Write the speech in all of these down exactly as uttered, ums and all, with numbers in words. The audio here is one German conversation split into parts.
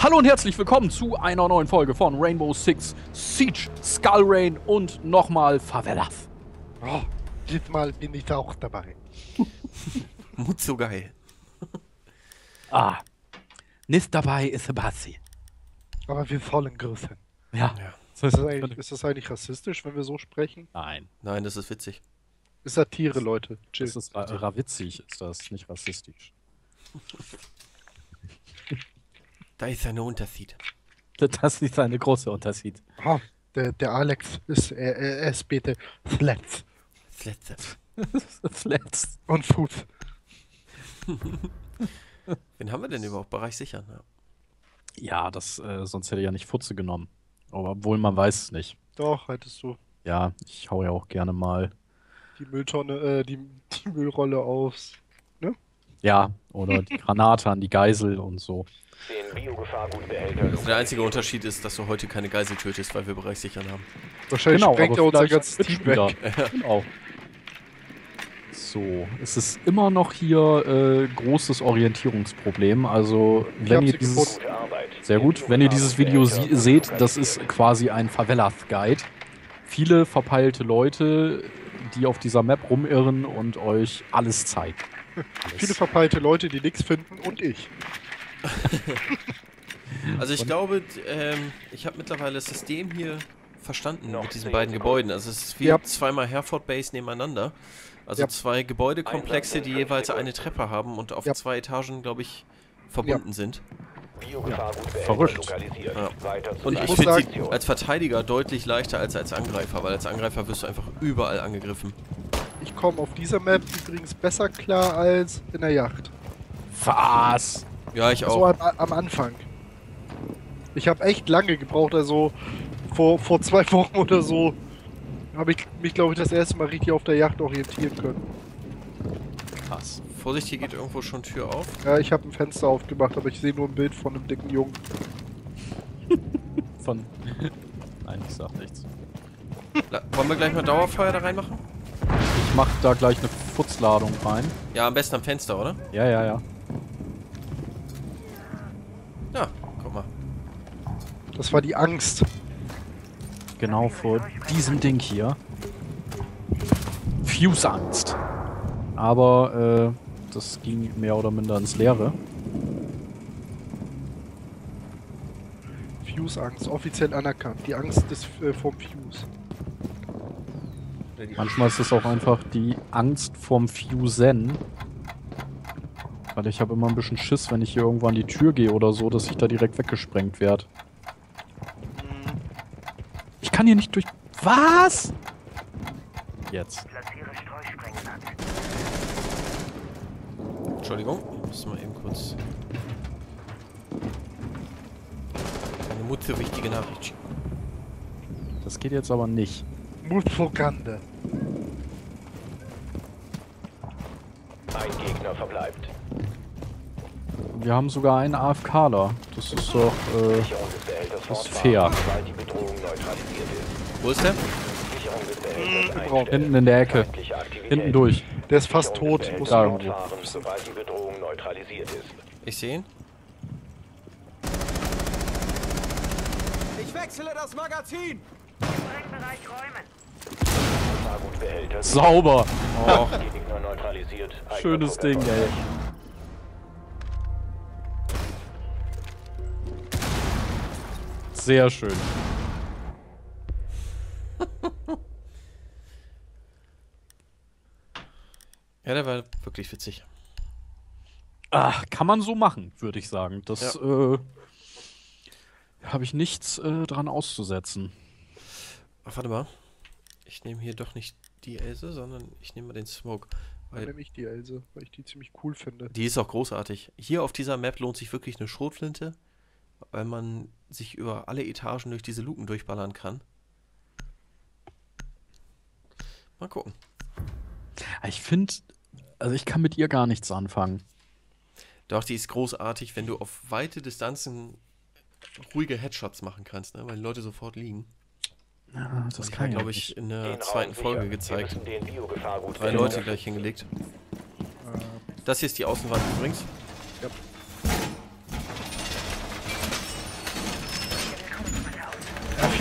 Hallo und herzlich willkommen zu einer neuen Folge von Rainbow Six Siege, Skull Rain und nochmal Favelas. Oh, diesmal bin ich auch dabei. Mut so geil. Ah, nicht dabei ist Sebastian. Aber wir sollen grüßen. Ja. Ja. Ist das, eigentlich, ist das eigentlich rassistisch, wenn wir so sprechen? Nein, Nein, das ist witzig. Ist Satire, Leute. Chill. das ist ra rawitzig, ist das, nicht rassistisch. Da ist ein Unterschied. Das ist ein großer Unterschied. Oh, der, der Alex ist, er, er ist bitte Slats Das letzte. Das letzte. und Fuß. Wen haben wir denn überhaupt? Bereich sichern. Ja. Ja, das, äh, sonst hätte ich ja nicht Futze genommen. Aber obwohl man weiß es nicht. Doch, hättest du Ja, ich hau ja auch gerne mal. die Mülltonne, äh, die, die Müllrolle aufs. Ja, oder die Granate an die Geisel und so. Den Biogefahrgutbehälter. Also der einzige Unterschied ist, dass du heute keine Geisel tötest, weil wir Bereich sichern haben. Wahrscheinlich Genau, sprengt aber er unser vielleicht ganzes Team Mitspieler. weg. Genau. So, es ist immer noch hier äh, großes Orientierungsproblem. Also, Ich wenn hab ihr sie dieses. Gute Arbeit. Sehr gut, wenn ihr dieses Video sie seht, das ist quasi ein Favelas-Guide. Viele verpeilte Leute, die auf dieser Map rumirren und euch alles zeigen. Alles. Viele verpeilte Leute, die nichts finden und ich. Also ich Und- glaube, d- ähm, ich habe mittlerweile das System hier verstanden Noch mit diesen zehn beiden Sekunden. Gebäuden. Also es ist wie Ja. zweimal Herford Base nebeneinander. Also Ja. zwei Gebäudekomplexe, Einsatz in die fünf jeweils Sekunden. eine Treppe haben und auf Ja. zwei Etagen, glaube ich, verbunden sind. Biogefahrgutbehälter Verrückt. lokalisiert. Ja. Weiter zu Und deiner ich muss finde sie Position. als Verteidiger deutlich leichter als als Angreifer, weil als Angreifer wirst du einfach überall angegriffen. Ich komme auf dieser Map übrigens besser klar als in der Yacht. Was? Ja, ich So auch. am, am Anfang. Ich habe echt lange gebraucht, also vor, vor zwei Wochen oder so habe ich mich, glaube ich, das erste Mal richtig auf der Yacht orientieren können. Krass. Vorsicht, hier geht irgendwo schon Tür auf. Ja, ich habe ein Fenster aufgemacht, aber ich sehe nur ein Bild von einem dicken Jungen. Von. Nein, ich sag nichts. La wollen wir gleich mal Dauerfeuer da reinmachen? Ich mach da gleich eine Futzladung rein. Ja, am besten am Fenster, oder? Ja, ja, ja. Ja, guck mal. Das war die Angst. Genau vor diesem Ding hier. Fuse-Angst. Aber äh, das ging mehr oder minder ins Leere. Fuse-Angst, offiziell anerkannt. Die Angst des, äh, vom Fuse. Manchmal ist es auch einfach die Angst vorm Fusen. Weil ich habe immer ein bisschen Schiss, wenn ich hier irgendwo an die Tür gehe oder so, dass ich da direkt weggesprengt werde. Ich kann hier nicht durch... Was? Jetzt. Entschuldigung, ich muss mal eben kurz eine Mut für wichtige Nachricht schicken. Das geht jetzt aber nicht. Mutfogande. Ein Gegner verbleibt. Wir haben sogar einen AFKler. Das ist doch... Äh, Sicherung des Behälters ist fortfahren, fair. sobald die Bedrohung neutralisiert ist. Wo ist der? Sicherung des Behälters gebraucht. einstellen. hinten in der Ecke. Feindliche Aktivität. Hinten durch. Der ist fast Sicherung tot. des Muss Da Behälters irgendwo. fortfahren, sobald die Bedrohung neutralisiert ist. Ich sehe ihn. Ich wechsle das Magazin! Gefahrgutbehälter. Sauber. Oh, Gegner neutralisiert. Eigener schönes Druck Ding, ey. erzeugt. Sehr schön. Ja, der war wirklich witzig. Ach, kann man so machen, würde ich sagen. Das äh, habe ich nichts äh, dran auszusetzen. Ach, warte mal. Ich nehme hier doch nicht die Else, sondern ich nehme mal den Smoke. Dann Weil nehme ich die Else, weil ich die ziemlich cool finde. die ist auch großartig. Hier auf dieser Map lohnt sich wirklich eine Schrotflinte, weil man sich über alle Etagen durch diese Luken durchballern kann. Mal gucken. Ich finde, also ich kann mit ihr gar nichts anfangen. Doch, die ist großartig, wenn du auf weite Distanzen ruhige Headshots machen kannst, ne? Weil die Leute sofort liegen. Ja, das Das kann kann ich glaube nicht. ich in der Den Raum zweiten sichern. Folge Wir gezeigt. müssen den Biogefahrgut Drei behälter Leute gleich hingelegt. Äh, Das hier ist die Außenwand übrigens. Ja.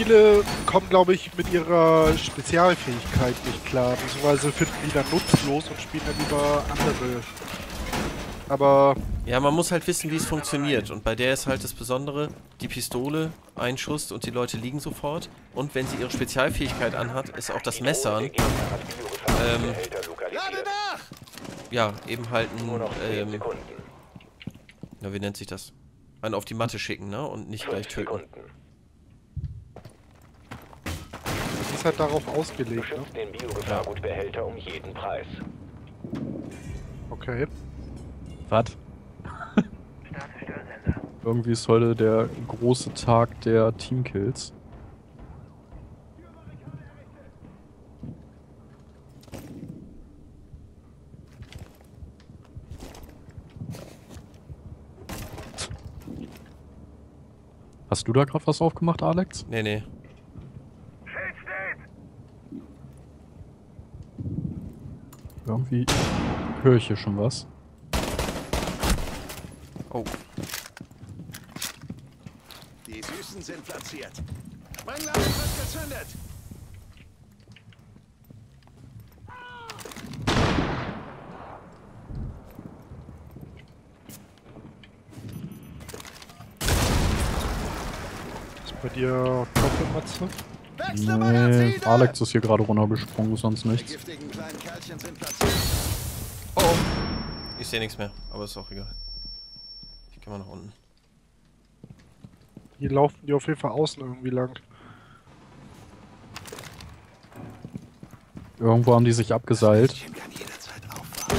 viele kommen, glaube ich, mit ihrer Spezialfähigkeit nicht klar. Beziehungsweise finden die dann nutzlos und spielen dann lieber andere. Aber Ja, man muss halt wissen, wie es funktioniert. Und bei der ist halt das Besondere, die Pistole, ein Schuss und die Leute liegen sofort. Und wenn sie ihre Spezialfähigkeit anhat, ist auch das Messern, Der Gegner hat Biogefahrgutbehälter lokalisiert. ja, eben halt Nur ein, noch zehn ähm, Sekunden. na, wie nennt sich das? Einen auf die Matte schicken, ne? Und nicht gleich fünf töten. Sekunden. das ist halt darauf ausgelegt, ne? Beschützt den Biogefahrgutbehälter um jeden Preis. Okay. Was? Irgendwie ist heute der große Tag der Teamkills. Hast du da gerade was aufgemacht, Alex? Nee, nee. Irgendwie höre ich hier schon was. Oh, Die Süßen sind platziert. Mein Laden wird gezündet. Ist bei dir Doppelmatze? Wechsle Nee, Magazine! Alex ist hier gerade runtergesprungen, sonst Die nichts. giftigen kleinen Kerlchen sind platziert. oh, oh. Ich sehe nichts mehr, aber ist auch egal. Ich kann mal nach unten. Hier laufen die auf jeden Fall außen irgendwie lang. Irgendwo haben die sich abgeseilt. Ich kann jederzeit aufwachen.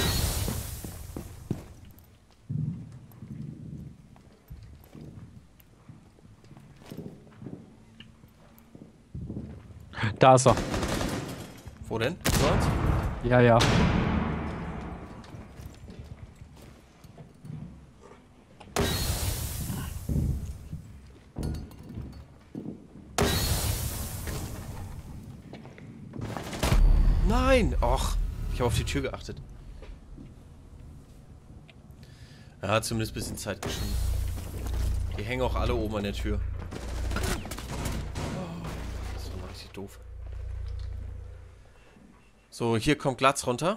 Da ist er. Wo denn? Dort? Ja, ja. Nein! Och, ich habe auf die Tür geachtet. Ja, zumindest ein bisschen Zeit geschinden. Die hängen auch alle oben an der Tür. Oh, das war mal richtig doof. So, hier kommt Glatz runter.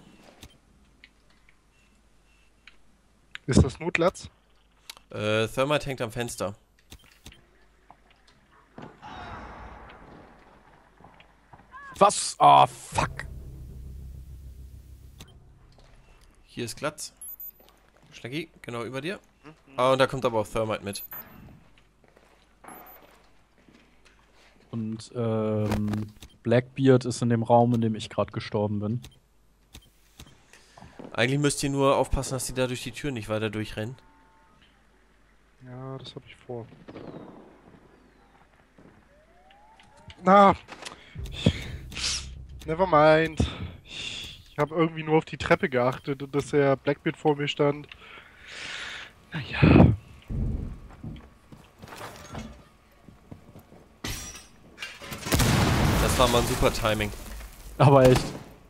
Ist das Notlatz? Äh, Thermite hängt am Fenster. Was? Ah, fuck. Hier ist Glatz. Schnecki, genau über dir. Ah, und da kommt aber auch Thermite mit. Und ähm, Blackbeard ist in dem Raum, in dem ich gerade gestorben bin. Eigentlich müsst ihr nur aufpassen, dass die da durch die Tür nicht weiter durchrennen. Ja, das habe ich vor. Na, never mind. Ich habe irgendwie nur auf die Treppe geachtet und dass der Blackbeard vor mir stand. Naja. Das war mal ein super Timing. Aber echt.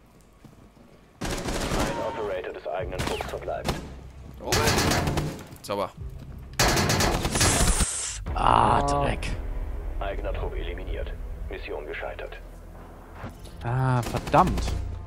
Ein Operator des eigenen Trupps verbleibt. Oh. Sauber. Ah, Dreck. Eigener Trupp eliminiert. Mission gescheitert. Ah, verdammt.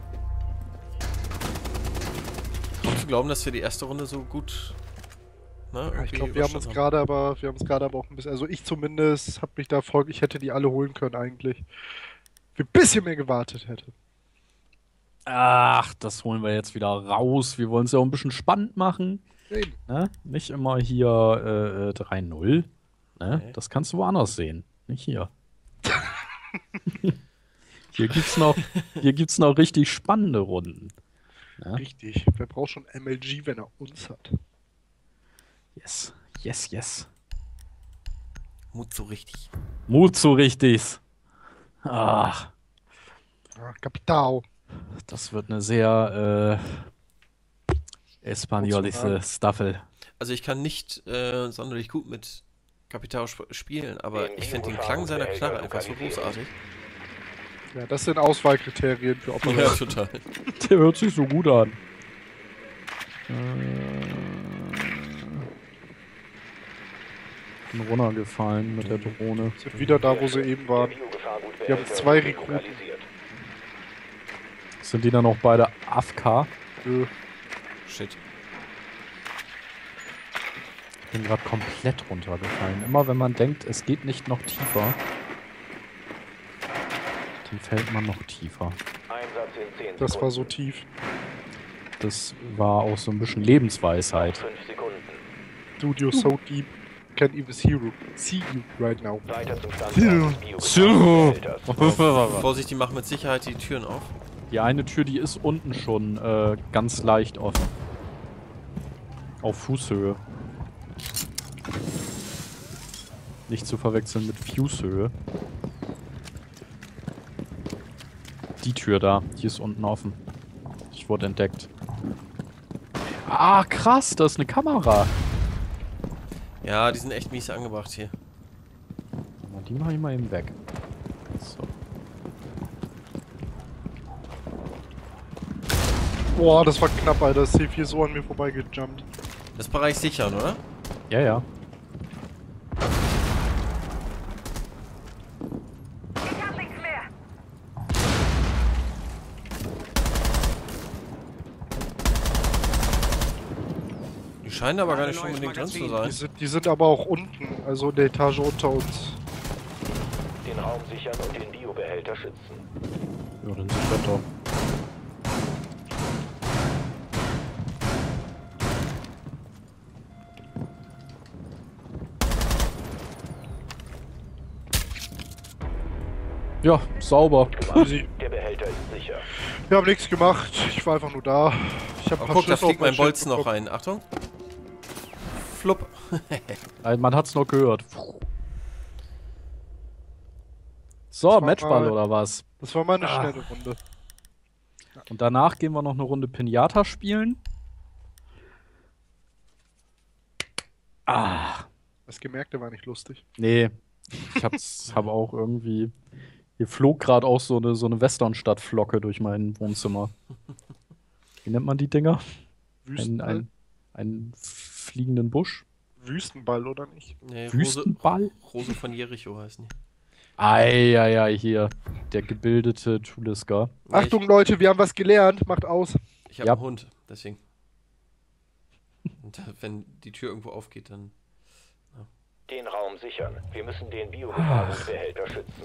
Kaum zu glauben, dass wir die erste Runde so gut. Ne, Ja, ich irgendwie glaube, wir haben uns überstanden gerade aber, wir haben uns gerade aber auch ein bisschen, also ich zumindest, habe mich da voll, ich hätte die alle holen können eigentlich. Wenn ich ein bisschen mehr gewartet hätte. Ach, das holen wir jetzt wieder raus. Wir wollen es ja auch ein bisschen spannend machen. Eben. Ne? Nicht immer hier äh, drei null. Ne? Nee. Das kannst du woanders sehen. Nicht hier. Hier gibt's noch, hier gibt's noch richtig spannende Runden. Ja? Richtig. Wer braucht schon M L G, wenn er uns hat? Yes, yes, yes. Mut so richtig. Mut zu richtig. Ach, Ja, Kapital. das wird eine sehr äh, espaniolische Staffel. Also ich kann nicht äh, sonderlich gut mit Kapital sp spielen, aber Den ich finde den Biogefahr- Klang seiner Behälter Knarre einfach so lokalisiert. großartig. Ja, das sind Auswahlkriterien für Ja, Operator. total. Der hört sich so gut an. Äh, Bin runtergefallen mit der Drohne. Sind wieder da, wo sie eben waren. Wir haben zwei Rekruten. Sind die dann auch beide A F K? Nö. Shit. Ich bin gerade komplett runtergefallen. Immer wenn man denkt, es geht nicht noch tiefer, dann fällt man noch tiefer. Das war so tief. Das war auch so ein bisschen Lebensweisheit. Dude, you're so deep. Can't even see you, see you right now. Vorsicht, die machen mit Sicherheit die Türen auf. Die eine Tür, die ist unten schon äh, ganz leicht offen. Auf Fußhöhe. Nicht zu verwechseln mit Fußhöhe. Die Tür da, die ist unten offen. Ich wurde entdeckt. Ah, krass, da ist eine Kamera. Ja, die sind echt mies angebracht hier. Na, die mache ich mal eben weg. So. Boah, das war knapp, Alter. Das C vier ist so an mir vorbeigejumpt. Das ist Bereich sichern, oder? Ja, ja. Die scheinen aber gar nicht unbedingt drin zu sein. Die sind, die sind aber auch unten, also in der Etage unter uns. Den Raum sichern und den Biobehälter schützen. Ja, dann sind wir doch. Ja, sauber. Easy. Der Behälter ist sicher. Wir haben nichts gemacht, ich war einfach nur da. Ich hab Oh, ein paar guck, da Schüsse auf fliegt mein Schild Bolzen noch bekommen. rein. Achtung. Flupp. Also man hat's noch gehört. So, war Matchball mal- oder was? Das war mal eine Ah. schnelle Runde. Und danach gehen wir noch eine Runde Pinata spielen. Ah, Das Gemerkte war nicht lustig. nee. Ich hab's, hab auch irgendwie. Hier flog gerade auch so eine, so eine Westernstadt-Flocke durch mein Wohnzimmer. Wie nennt man die Dinger? Ein, Wüstenball? ein, einen fliegenden Busch? Wüstenball, oder nicht? Nee, Rose, Wüstenball? Rose von Jericho heißen die. Eieiei, hier. Der gebildete Tuliska. Nee, Achtung, Leute, wir haben was gelernt. Macht aus. Ich, ich habe Ja. einen Hund, deswegen. Und wenn die Tür irgendwo aufgeht, dann... Den Raum sichern. Wir müssen den Biogefahrungsbehälter schützen.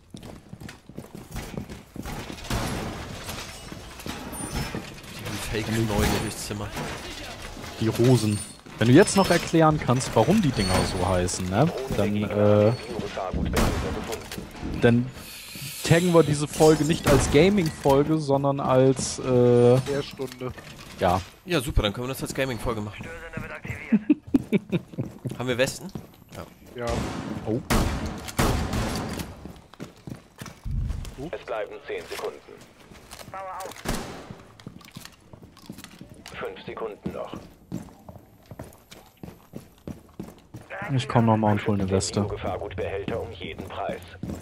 Die Fake-Leute durchs Zimmer. Die Rosen. Wenn du jetzt noch erklären kannst, warum die Dinger so heißen, ne? Dann, äh, Biogefahrgutbehälter gefunden. dann taggen wir diese Folge nicht als Gaming-Folge, sondern als, äh, Lehrstunde. ja. Ja, super, dann können wir das als Gaming-Folge machen. Haben wir Westen? Ja. Oh. Es bleiben zehn Sekunden. Fünf Sekunden noch. Ich komm nochmal und hol eine Weste. Biogefahrgutbehälter um jeden Preis.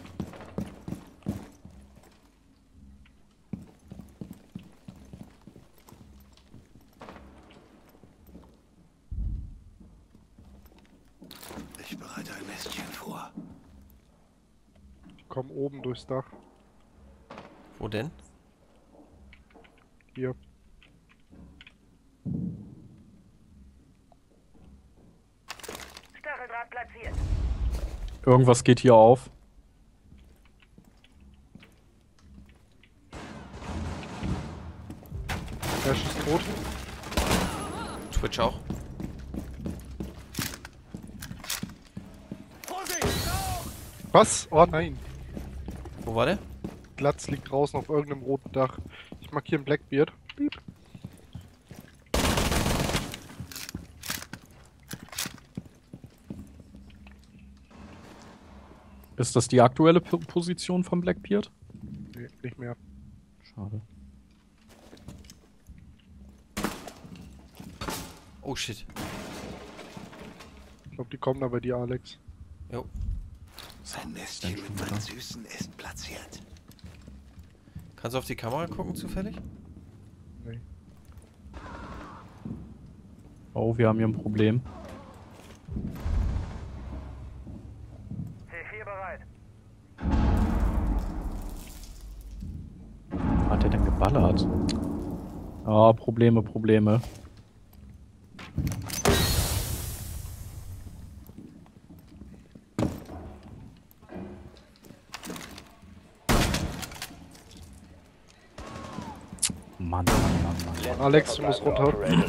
Ich bereite ein Nestchen vor. Komm oben durchs Dach. Wo denn? Hier. Stacheldraht platziert. Irgendwas geht hier auf. Ash ist tot. Twitch auch. Was? Oh nein. Wo war der? Glatz liegt draußen auf irgendeinem roten Dach. Ich markiere einen Blackbeard. Piep. Ist das die aktuelle P Position von Blackbeard? Nee, nicht mehr. Schade. Oh shit. Ich glaube, die kommen da bei dir, Alex. Jo. Ein Nestchen mit meinen Süßen ist platziert. Kannst du auf die Kamera gucken zufällig? Nee. Oh, wir haben hier ein Problem. hat der denn geballert? Ah, Probleme, Probleme. Mann, Mann, Mann, Mann. Alex, du musst runter.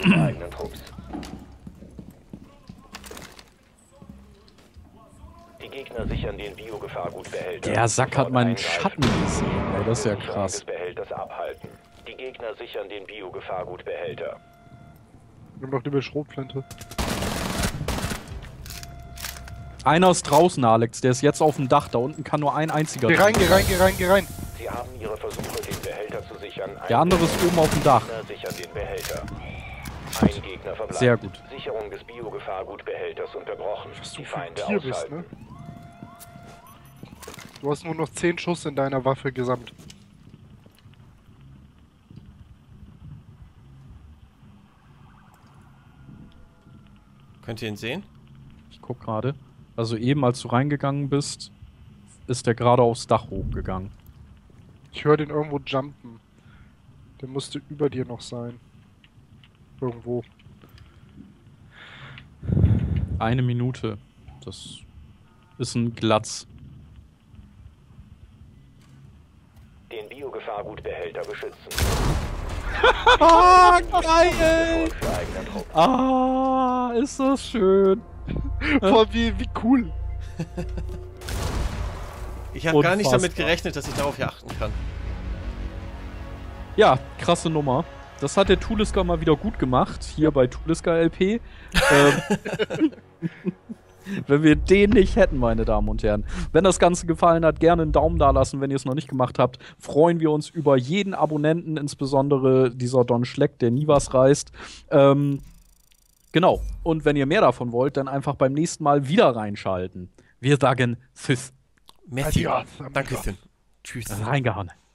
Die Gegner sichern den Biogefahrgutbehälter. Der Sack hat meinen Eingreifen. Schatten gesehen, ey, das ist ja Sicherung krass. des Behälters abhalten. Die Gegner sichern den Biogefahrgutbehälter. Nimm doch lieber Schrotflinte. Einer ist draußen, Alex, der ist jetzt auf dem Dach. Da unten kann nur ein einziger Geh rein, drin. geh rein, geh rein, geh rein. Sie haben ihre Versuche, den Behälter zu sichern. Der andere ist oben auf dem Dach. Gegner sichern den Behälter. Ein Gegner verbleibt. Sehr gut. Sicherung des Biogefahrgutbehälters unterbrochen. Was du Die für ein Feinde Tier bist, ausschalten. ne? Du hast nur noch zehn Schuss in deiner Waffe gesamt. Könnt ihr ihn sehen? Ich guck gerade. Also eben, als du reingegangen bist, ist der gerade aufs Dach hochgegangen. Ich höre den irgendwo jumpen. Der musste über dir noch sein. Irgendwo. Eine Minute. Das ist ein Glatz. Den Biogefahrgutbehälter beschützen. Ah, geil! Für eigenen Trupp. Ah, ist das schön. Boah, wie, wie cool. Ich habe gar nicht damit Unfassbar. gerechnet, dass ich darauf hier achten kann. Ja, krasse Nummer. Das hat der Tuliska mal wieder gut gemacht, hier bei Tuliska L P. ähm, wenn wir den nicht hätten, meine Damen und Herren. Wenn das Ganze gefallen hat, gerne einen Daumen da lassen, wenn ihr es noch nicht gemacht habt. Freuen wir uns über jeden Abonnenten, insbesondere dieser Don Schleck, der nie was reißt. Ähm, genau. Und wenn ihr mehr davon wollt, dann einfach beim nächsten Mal wieder reinschalten. Wir sagen Tschüss. Merci. Adios, Danke amigos. schön. Tschüss. Reingehauen.